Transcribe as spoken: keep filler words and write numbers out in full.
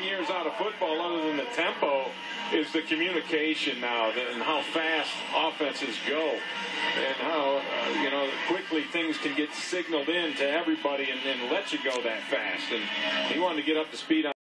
years out of football, other than the tempo, is the communication now and how fast offenses go and how, uh, you know, quickly things can get signaled in to everybody and then let you go that fast. And he wanted to get up to speed on